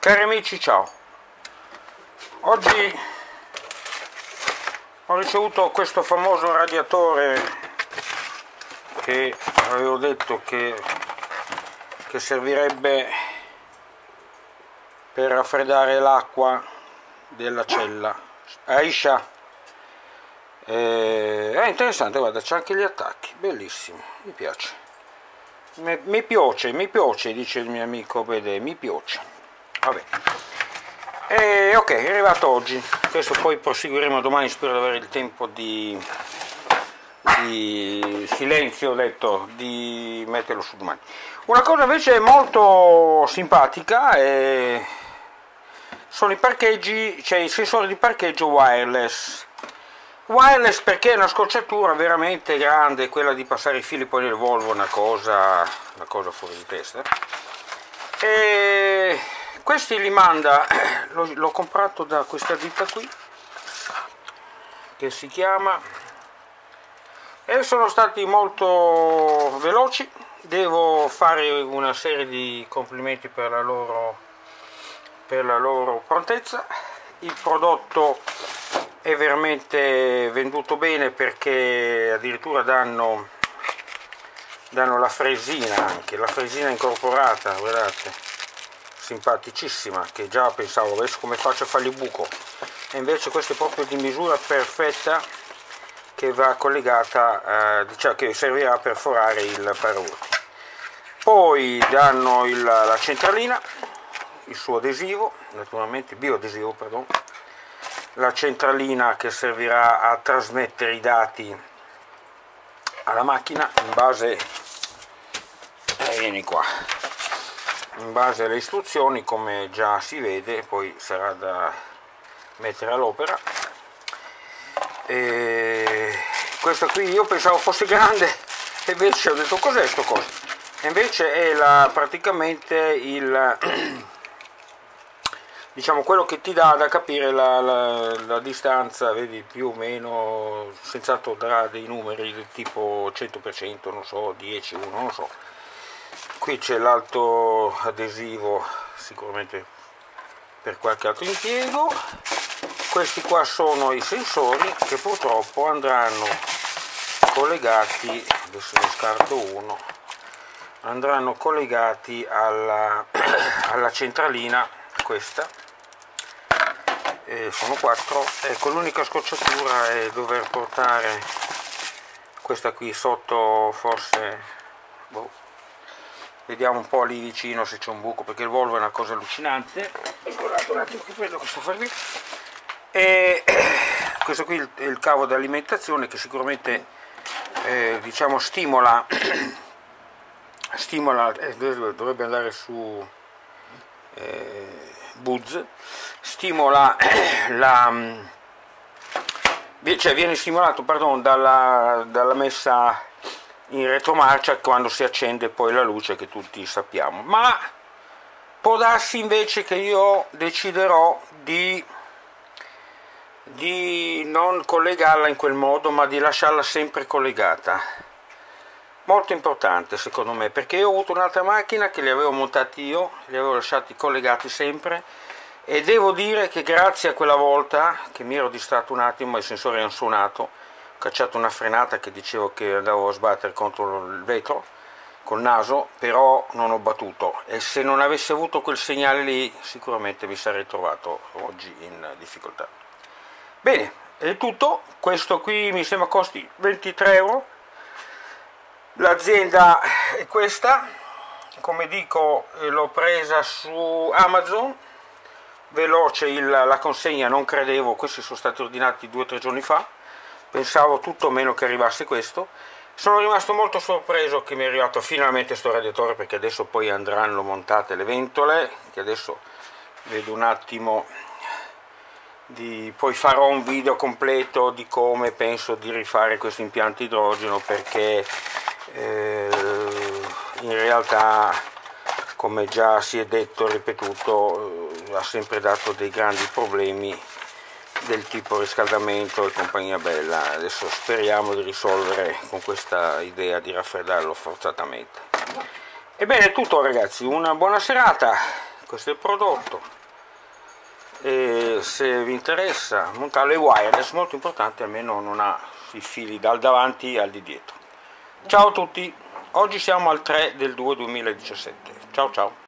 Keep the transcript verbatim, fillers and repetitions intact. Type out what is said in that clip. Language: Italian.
Cari amici, ciao. Oggi ho ricevuto questo famoso radiatore che avevo detto che, che servirebbe per raffreddare l'acqua della cella. Aisha, eh, è interessante, guarda, c'è anche gli attacchi, bellissimo, mi piace. Mi, mi piace, mi piace, dice il mio amico Bede, mi piace. Vabbè. E ok, è arrivato oggi. Questo poi proseguiremo domani, spero di avere il tempo di, di silenzio, ho detto, di metterlo su domani. Una cosa invece molto simpatica è, sono i parcheggi, cioè i sensori di parcheggio wireless. Wireless perché è una scocciatura veramente grande, quella di passare i fili poi nel Volvo, una cosa, una cosa fuori di testa. E questi li manda, l'ho comprato da questa ditta qui, che si chiama, e sono stati molto veloci. Devo fare una serie di complimenti per la loro, per la loro prontezza. Il prodotto è veramente venduto bene perché addirittura danno, danno la fresina, anche la fresina incorporata, guardate, simpaticissima, che già pensavo adesso come faccio a fargli buco, e invece questa è proprio di misura perfetta, che va collegata, eh, diciamo che servirà per forare il paraurti. Poi danno il, la centralina, il suo adesivo, naturalmente bioadesivo, pardon, la centralina che servirà a trasmettere i dati alla macchina in base, eh, vieni qua, in base alle istruzioni, come già si vede, poi sarà da mettere all'opera. E questa qui io pensavo fosse grande, e invece ho detto cos'è sto coso, e invece è la, praticamente il diciamo quello che ti dà da capire la, la, la distanza, vedi, più o meno, senz'altro darà dei numeri del tipo cento per cento, non so, dieci, uno, non so. Qui c'è l'altro adesivo, sicuramente per qualche altro impiego. Questi qua sono i sensori che purtroppo andranno collegati, adesso ne scarto uno, andranno collegati alla, alla centralina, questa, e sono quattro. Ecco, l'unica scocciatura è dover portare questa qui sotto, forse, boh, vediamo un po' lì vicino se c'è un buco, perché il Volvo è una cosa allucinante. Guardate un attimo che prendo questo ferro, e questo qui è il cavo di alimentazione che sicuramente eh, diciamo stimola stimola eh, dovrebbe andare su eh, Buzz, stimola la, cioè viene stimolato, pardon, dalla, dalla messa in retromarcia quando si accende poi la luce, che tutti sappiamo. Ma può darsi invece che io deciderò di, di non collegarla in quel modo, ma di lasciarla sempre collegata. Molto importante secondo me, perché io ho avuto un'altra macchina che li avevo montati io, li avevo lasciati collegati sempre, e devo dire che grazie a quella volta che mi ero distratto un attimo, i sensori hanno suonato, ho cacciato una frenata che dicevo che andavo a sbattere contro il vetro col naso, però non ho battuto, e se non avessi avuto quel segnale lì sicuramente mi sarei trovato oggi in difficoltà. Bene, è tutto. Questo qui mi sembra costi ventitré euro. L'azienda è questa, come dico, l'ho presa su Amazon, veloce il, la consegna, non credevo, questi sono stati ordinati due o tre giorni fa, pensavo tutto meno che arrivasse questo. Sono rimasto molto sorpreso che mi è arrivato finalmente sto radiatore, perché adesso poi andranno montate le ventole, che adesso vedo un attimo, di, poi farò un video completo di come penso di rifare questo impianto idrogeno, perché eh, in realtà, come già si è detto e ripetuto, eh, ha sempre dato dei grandi problemi del tipo riscaldamento e compagnia bella. Adesso speriamo di risolvere con questa idea di raffreddarlo forzatamente. Ebbene è tutto ragazzi, una buona serata, questo è il prodotto, e se vi interessa montare le wireless, molto importante, almeno non ha i fili dal davanti al di dietro. Ciao a tutti, oggi siamo al tre del due duemiladiciassette, ciao ciao.